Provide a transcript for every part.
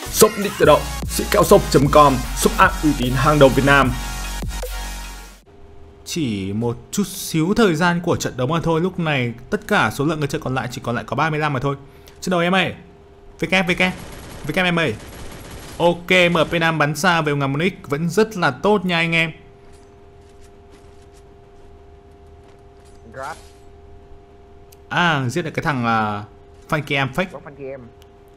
Shop Nick tự động, sỉ keo shop.com, shop app uy tín hàng đầu Việt Nam. Chỉ một chút xíu thời gian của trận đấu mà thôi. Lúc này tất cả số lượng người chơi còn lại chỉ còn lại có 35 mà thôi. Trên đầu em ơi. VK em ơi. Ok, MP5 bắn xa về ngắm Nick vẫn rất là tốt nha anh em. À, giết được cái thằng Funky Em fake. Có Funky Em.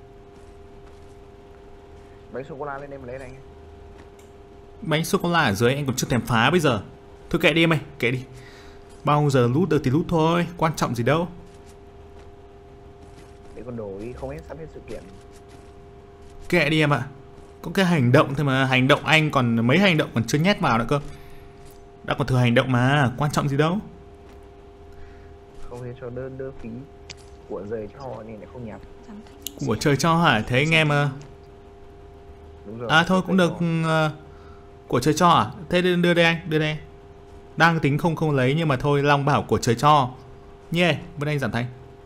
Bánh sô-cô-la lên em lấy này. Bánh sô-cô-la ở dưới anh còn chưa thèm phá bây giờ. Thôi kệ đi em ơi, kệ đi. Bao giờ lút được thì lút thôi, quan trọng gì đâu. Để con đồ đi, không hết sắp hết sự kiện. Kệ đi em ạ. Có cái hành động thôi mà, hành động anh còn mấy hành động còn chưa nhét vào nữa cơ. Đã còn thừa hành động mà, quan trọng gì đâu. Không thể cho đơn phí của rời cho nên lại không nhập. Của trời cho hả? Thế anh em Đúng rồi. à thôi cũng được. Của trời cho à? Thế đưa đây anh, đưa đây. Đang tính không lấy nhưng mà thôi, Long bảo của trời cho. Nhê, bên anh giảm thanh.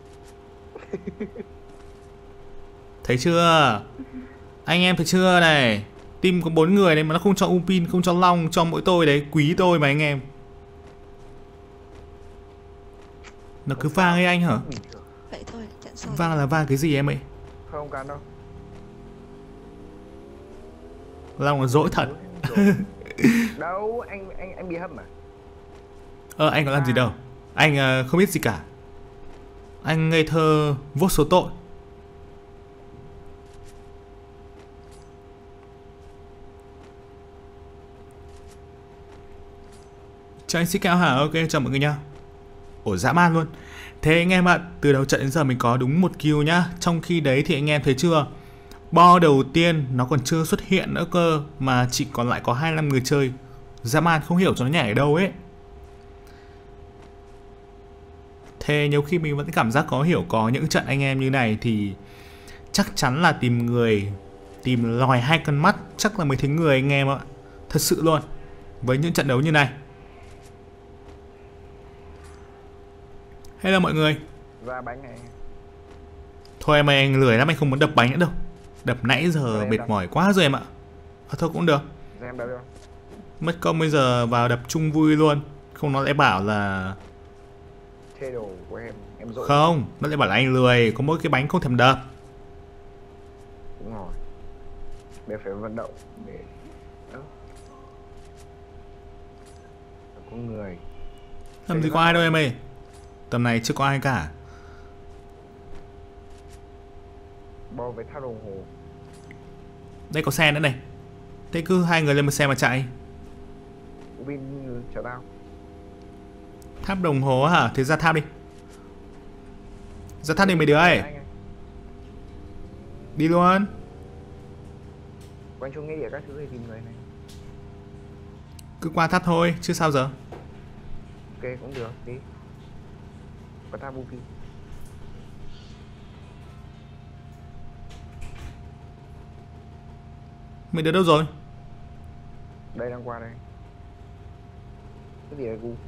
Thấy chưa? Anh em thấy chưa này? Team có 4 người đấy mà nó không cho Upin, không cho Long, cho mỗi tôi đấy, quý tôi mà anh em. Nó cứ vang ấy anh hả? Vậy thôi, trận sau. Vang là vang cái gì em ấy? Không can đâu. Long là dỗi thật. Đâu, anh bị hâm à? Anh có làm gì đâu. Anh không biết gì cả. Anh ngây thơ vô số tội. Chào anh Sĩ Cao hả? Ok, chào mọi người nha. Ủa dã man luôn. Thế anh em ạ, từ đầu trận đến giờ mình có đúng 1 kill nhá. Trong khi đấy thì anh em thấy chưa, bo đầu tiên nó còn chưa xuất hiện nữa cơ, mà chỉ còn lại có 25 người chơi. Dã man không hiểu cho nó nhảy ở đâu ấy. Thế nhiều khi mình vẫn cảm giác có hiểu có những trận anh em như này thì chắc chắn là tìm lòi 2 con mắt chắc là mới thấy người anh em ạ. Thật sự luôn. Với những trận đấu như này. Hello mọi người. Ra bánh này. Thôi em ơi, anh lười lắm, anh không muốn đập bánh nữa đâu. Đập nãy giờ mệt mỏi quá rồi em ạ. Thôi cũng được. Ra em đập đâu. Mất công bây giờ vào đập chung vui luôn. Không nó lại bảo là Chê đồ của em dội. không, nó lại bảo là anh lười, có mỗi cái bánh không thèm đập. Đúng rồi. Để phải vận động để có người. Làm gì có ai đâu em ơi. Tầm này chưa có ai cả. Bo với thao đồng hồ. Đây có xe nữa này. Thế cứ 2 người lên một xe mà chạy. Ubin chở tao. Tháp đồng hồ hả? Thế ra tháp đi. Ra tháp đi mấy đứa ơi. Đi luôn. Quanh chung nghe địa các thứ thì tìm người này. Cứ qua tháp thôi, chứ sao giờ. Ok cũng được, đi. Có tháp Buki. Mấy đứa đâu rồi? Đây đang qua đây. Cái gì đây Gu?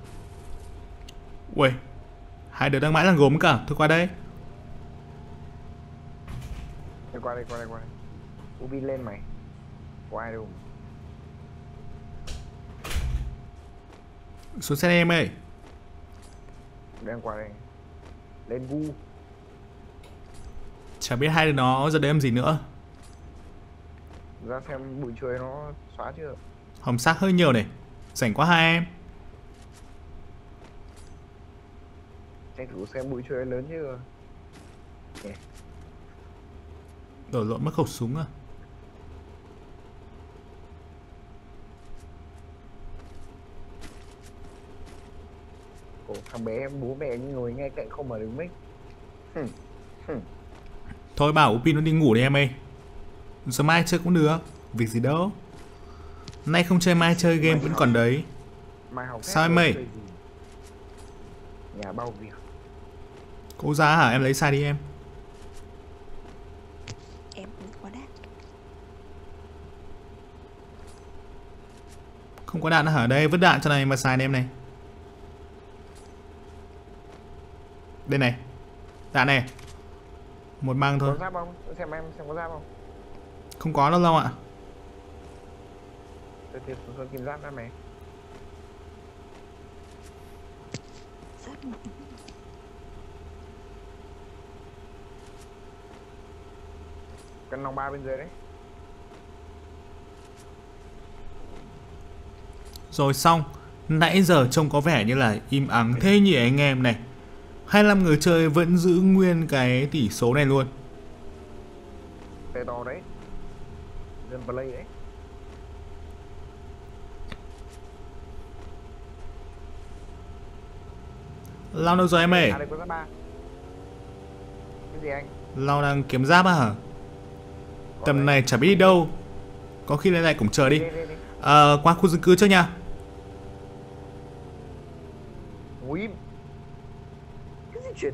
Ui, 2 đứa đang mãi là gốm cả. Thôi qua đây. Qua đây. Ubin lên mày. Có ai đâu. Xuống xe em ơi. Đang qua đây. Lên Gu. Chả biết 2 đứa nó giờ đây làm gì nữa. Ra xem bụi chuối nó xóa chưa. Hồng xác hơi nhiều này. Rảnh quá 2 em. Tranh thủ xem bụi chuối lớn chưa. Yeah. Đổ lộn mất khẩu súng à? Ồ, thằng bé bố mẹ ngồi ngay cạnh không mở được mic. Thôi bảo Upin nó đi ngủ đi em ơi. Giờ mai chơi cũng được. Việc gì đâu. Nay không chơi mai chơi game vẫn còn đấy. Mai học sao em ơi? Nhà bao việc. Cô ra hả? Em lấy sai đi em. Em cũng có đạn. Không có đạn hả? Đây vứt đạn cho này mà xài em này. Đây này. Đạn này. Một mang thôi. Có giáp không? Xem em xem có giáp không? Không có đâu Long ạ. Tôi tìm xuống kim giáp ra mày. Giáp một. Cần lòng 3 bên dưới đấy. Rồi xong. Nãy giờ trông có vẻ như là im ắng thế nhỉ anh em này. 25 người chơi vẫn giữ nguyên cái tỷ số này luôn. Tê to đấy. Dân play đấy. Long đâu rồi em ơi? À đây có giáp 3. Cái gì anh? Long đang kiếm giáp á hả? Có Tầm đấy. này chả biết đi đâu. Có khi lên lại cổng chờ đi. Đi. Qua khu dân cư trước nha. Ui. Cái gì chuyện?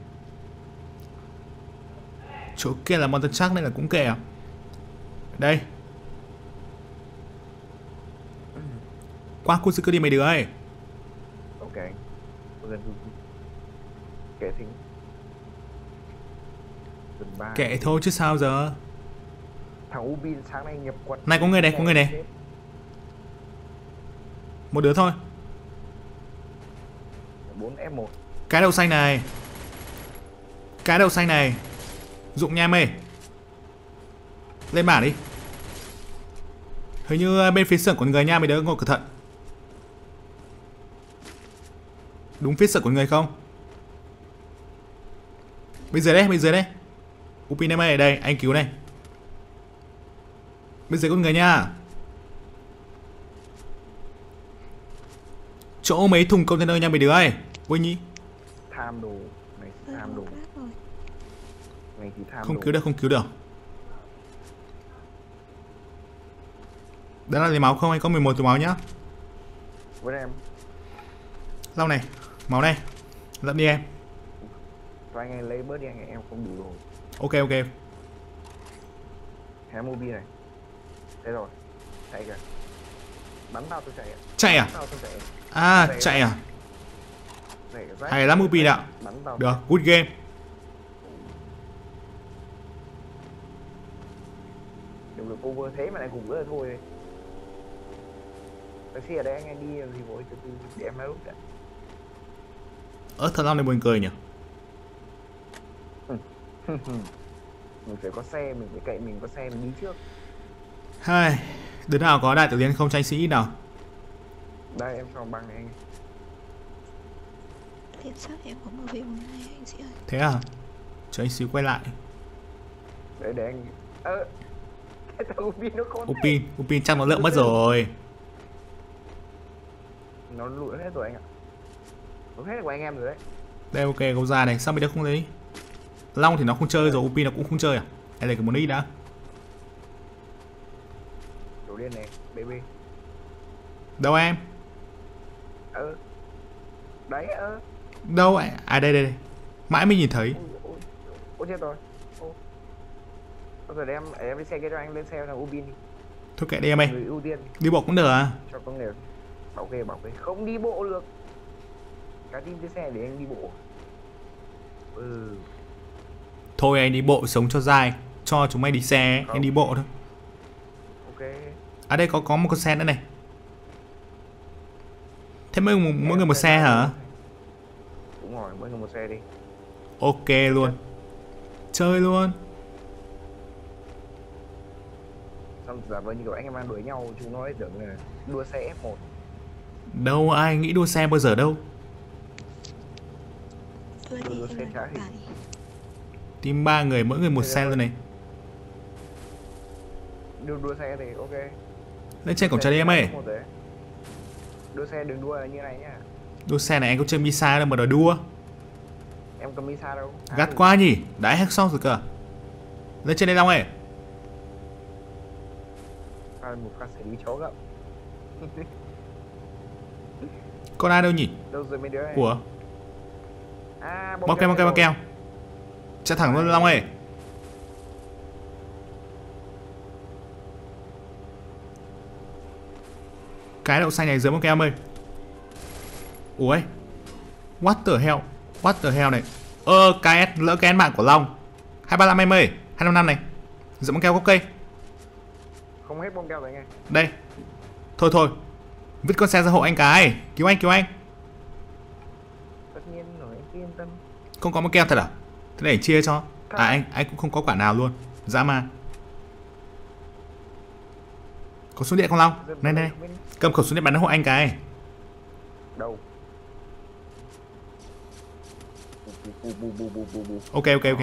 Chỗ kia là Mountain Shark nên là cũng kệ à. Đây. Qua khu dân cư đi mấy đứa ơi. Ok anh. Có dân cư. Kệ thính. Tuần 3. Kệ thôi chứ sao giờ. Thằng Ubin sáng nay nhập quật. Này có người này, có người này. Một đứa thôi. 4F1. Cái đậu xanh này. Cái đậu xanh này. Dụng nha em ơi. Lên bảng đi. Hình như bên phía sưởng của người nha, mấy đứa ngồi cẩn thận. Đúng phía sưởng của người không? Bên dưới đấy, bên dưới đấy. Upin em ơi, ở đây, anh cứu này. Bên dưới con người nha. Chỗ mấy thùng container nha mấy đứa ơi. Ui nhỉ. Tham đồ. Mày thì tham đồ. Rồi. Mày thì tham Không đồ. cứu được, không cứu được. Đó là lấy máu không? Anh có 11 túi máu nhá. Với em. Lau này, máu này. Lượm đi em. Cho anh ấy lấy bớt đi, anh em không đủ đồ. Ok ok. Hé Mobi này. Thế rồi. Chạy kìa. Bắn tao tôi chạy ạ. Chạy à? Bắn tao tôi chạy. À chạy à? Chạy rách. Hay lắm Upin ạ. Bắn tao. Được, good game. Đừng được cover thế mà lại cùng nữa thôi. Taxi ở đây anh em đi gì vội từ từ để em lấy lúc đã. Thật Long này buồn cười nhỉ. Mình phải có xe, mình phải cậy mình có xe mình đi trước. Hai, đứa nào có đại tử liên không tranh sĩ nào? Đây em cho băng này anh. Hiện sát em có mở về hôm nay anh chị ơi. Thế à? Cho anh xíu quay lại. Để anh. Cái thằng Upin nó khốn. Upin chắc nó lượm mất rồi. Nó lụi hết rồi anh ạ. Nó hết của anh em rồi đấy. Đây ok, gấu già này, sao mấy đứa không lấy? Long thì nó không chơi rồi, Upin nó cũng không chơi à? Hay là cái món ít đã? Đồ điên này, baby. Đâu em? Đấy Đâu ạ? À đây đây đây. Mãi mới nhìn thấy. Ôi chết rồi. Rồi để em đi xe kia cho anh lên xe thằng Ubin đi. Thôi kệ đi em ơi. Người ưu tiên Đi bộ cũng được à? cho có người bảo kê không đi bộ được. Cá tin trên xe để anh đi bộ. Thôi anh đi bộ sống cho dai. Cho chúng mày đi xe, anh đi bộ thôi. Ok. À đây có một con xe nữa này. Thế mỗi người một xe hả? Đúng rồi, mỗi người một xe đi. Ok luôn. Chơi luôn. Xong giả vờ như kiểu anh em đang đuổi nhau, chúng nó tưởng là đua xe F1. Đâu ai nghĩ đua xe bao giờ đâu. Tôi thì Đua em xe đang trái tải. Team 3 người, mỗi người một xe luôn này. Đua xe thì ok. Lên trên cổng chờ đi em ơi. Đua xe đừng đua như này nhá. Đua xe này anh có chơi Misa đâu mà đòi đua. Em cầm Misa đâu. Gắt quá nhỉ. Đã hack xong rồi cơ. Lên trên đây Long ơi. Một pha xử lý chó gậm. Con ai đâu nhỉ? Đâu rồi mấy đứa này? Ủa? Bọc Keo. Chạy thẳng luôn Long ơi. Cái đậu xanh này dưới bóng keo ơi. Ủa? What the hell này. KS lỡ KS mạng của Long. 235 em ơi. 255 này. Dưới bóng keo có cây. Không hết bom keo rồi anh ơi. Đây. Thôi thôi. Vứt con xe ra hộ anh cái. Cứu anh, cứu anh. Tất nhiên rồi, anh cứ yên tâm. Không có bom keo thật à? Thế để chia cho. À anh cũng không có quả nào luôn. Dã man. Có súng điện không Long? Này này. Cầm khẩu súng điện bắn hộ anh cái. Đâu? Ok ok ok.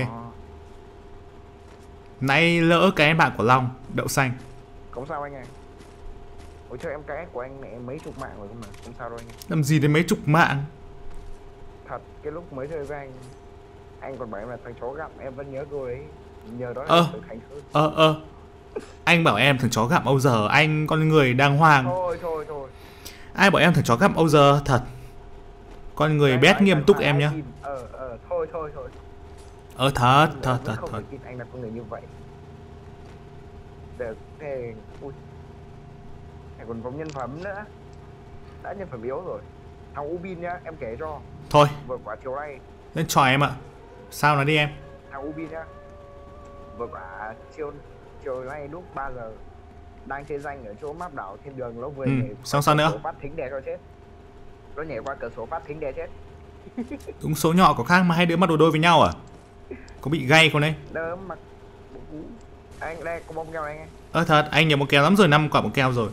Nãy lỡ cái bạn của Long, đậu xanh. Không sao anh ơi. Ôi trời, em cái của anh mẹ mấy chục mạng rồi cơ mà. Không sao đâu anh ơi. Làm gì đến mấy chục mạng? Thật, cái lúc mới chơi với anh còn bảo em là thằng chó gặm, em vẫn nhớ cô ấy. Nhờ đó là từ Khánh Sơn. Anh bảo em thằng chó gặm Âu giờ, anh con người đàng hoàng. Thôi. Ai bảo em thằng chó gặm Âu giờ thật. Con người bét nghiêm túc em nhá. Thôi. Thật. Không thể tin anh là con người như vậy. Được, thế... Ui. Anh còn có nhân phẩm nữa. Đã nhân phẩm yếu rồi. Thằng Ubin nhá, em kể cho. Thôi, Vừa quả chiều nay. lên trò em ạ. Sao nói đi em. Thằng Ubin nhá. Vừa quả chiều nay lúc 3 giờ. Đang chơi danh ở chỗ map đảo thiên đường, nó vừa nhảy xong sao nữa? phát thính đè cho chết. Nó nhảy qua cửa sổ phát thính đè chết. Đúng số nhỏ có khác mà hai đứa mặc đồ đôi với nhau à? Có bị gay không đấy? Đỡ mặc bộ cú. Anh đây có bom keo này anh ấy. Thật, anh nhiều bom keo lắm rồi, 5 quả bom keo rồi.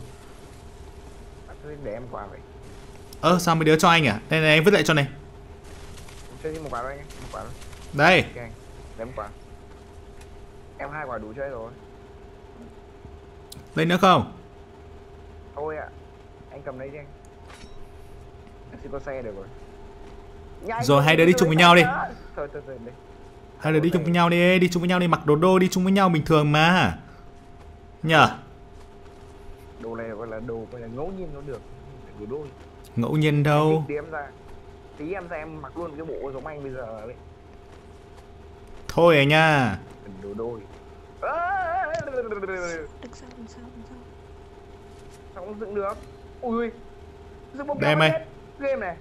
Để em quả vậy. Sao mấy đứa cho anh à? Đây này, anh vứt lại cho này. Chơi một quả thôi anh ấy. Một quả thôi. Đây. Ok, để một quả. Em 2 quả đủ chơi rồi. Lên nữa không? Thôi ạ. Anh cầm lấy đi anh. Anh xin có xe được rồi. Rồi hai đứa đi chung với nhau đi. Thôi đây. Hai đứa đi chung với nhau đi, mặc đồ đôi đi chung với nhau bình thường mà. Nhờ. Đồ này gọi là ngẫu nhiên nó được. Đồ đôi. Ngẫu nhiên đâu. Tí em ra em mặc luôn cái bộ giống anh bây giờ đấy. Thôi à nha. Đồ đôi. Đừng sao. Sao không dựng được? Ui. Dựng bom Đây mày. Game này.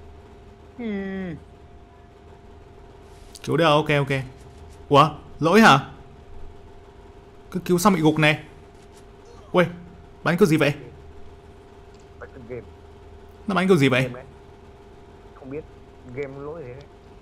Cứu được, ok. Ủa, lỗi hả? Cứ cứu xong bị gục này. Ui, bắn kiểu gì vậy? Game. Nó bắn kiểu gì vậy? Không biết. Game lỗi thế đấy.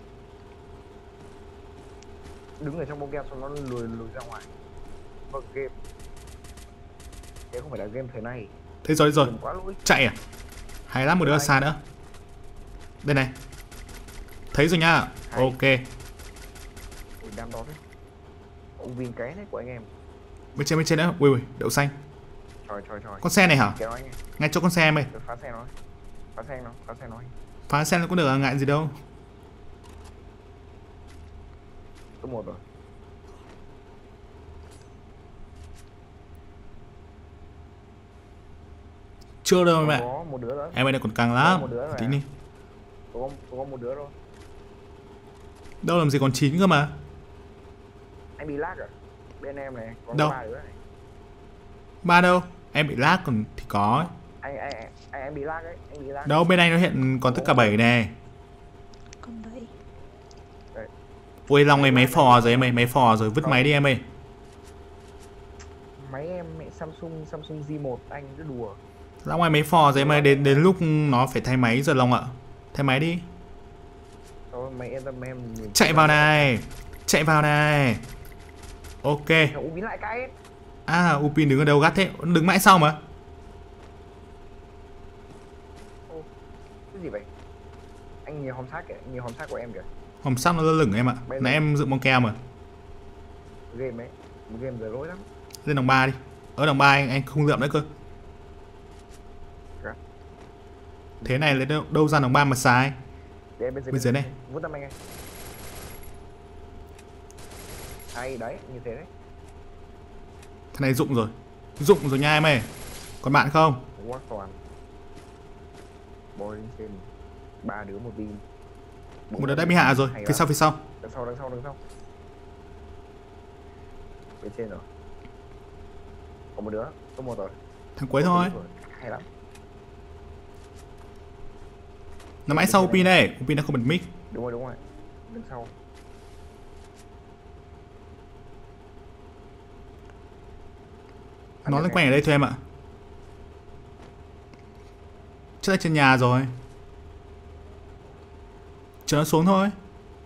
Đứng ở trong bom keo xong nó lùi ra ngoài. Vâng, game. Thế không phải là game thời nay. Thế rồi. Quá lỗi. Chạy à? Hay lắm, một đứa xa nữa. Đây này. Thấy rồi nha. Ok. Ui, đam đó đấy. Ông Vin cái đấy của anh em. Bên trên nữa. Ui, đậu xanh. Trời. Con xe này hả? Kéo anh em. Ngay chỗ con xe em ơi. Phá xe nó. Phá xe nó cũng được, ngại gì đâu. Số 1 rồi. Chưa đâu mẹ. Có một đứa nữa. Em ơi, này còn càng lắm. Tính đi. Có một đứa rồi. Đâu làm gì còn 9 cơ mà. Anh bị lag à? Bên em này còn đâu? 3 đứa này. 3 đâu? Em bị lag còn thì có. Anh bị lag ấy, Đâu, bên anh nó hiện còn tất cả 7 nè. Còn 7. Ui, Long này máy phò rồi em ơi, máy phò rồi, vứt máy đi em ơi. Máy em mẹ Samsung J1, anh cứ đùa. Long này máy phò rồi em ơi, đến lúc nó phải thay máy rồi Long ạ. Thay máy đi. Thôi mày yên tâm em. Chạy vào này. Ok. Upin lại cái. Upin đứng ở đâu gắt thế? Đứng mãi sau mà. Cái gì vậy? Anh nhiều hòm xác của em kìa. Hòm sắt nó lơ lửng em ạ. Nãy em dựng bong keo mà. Game ấy, game giờ lỗi lắm. Lên đồng 3 đi. Ở đồng 3 anh không lượm nữa cơ. Thế này lấy đâu ra đồng 3 mà sai. Bên dưới này. Vút tâm anh ơi. Hay đấy, như thế đấy. Thế này dụng rồi nha em ơi. Còn bạn không? Quá toàn. Boy trên 3 đứa một pin. Một đứa đã bị hạ rồi. Phía sau. Đằng sau. Bên trên rồi. Còn một đứa, có một rồi. Thằng cuối thôi. Hay lắm. Nó mãi sau Upin này, Upin nó không bật mic. Đúng rồi. Đứng sau. Nó lên quanh ở đây thôi em ạ. Chắc là trên nhà rồi. Chờ nó xuống thôi.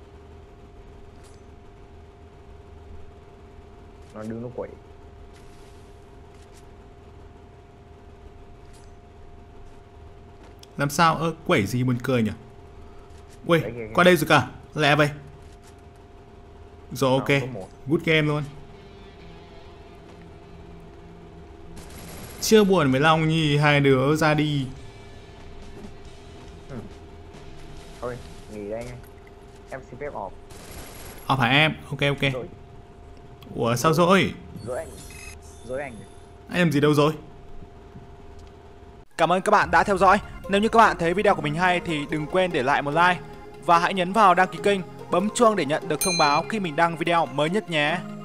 Nó đứng nó quậy. Làm sao? Quẩy gì buồn cười nhỉ? Ui, qua đây rồi cả. Lẹ vậy. Rồi ok. Good game luôn. Chưa buồn với Long nhỉ, hai đứa ra đi. Thôi, nghỉ đây anh. Em xin phép off. Off hả em? Ok. Rồi. Ủa sao rồi? Rồi anh. Anh làm gì đâu rồi? Cảm ơn các bạn đã theo dõi. Nếu như các bạn thấy video của mình hay thì đừng quên để lại một like. Và hãy nhấn vào đăng ký kênh, bấm chuông để nhận được thông báo khi mình đăng video mới nhất nhé.